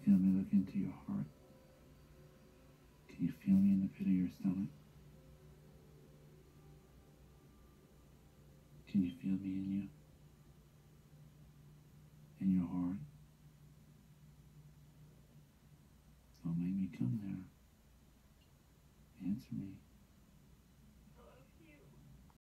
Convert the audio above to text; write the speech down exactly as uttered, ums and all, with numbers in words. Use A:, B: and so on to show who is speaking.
A: feel me look into your heart? Can you feel me in the pit of your stomach? Can you feel me in you? In your heart? Don't make me come there. Answer me.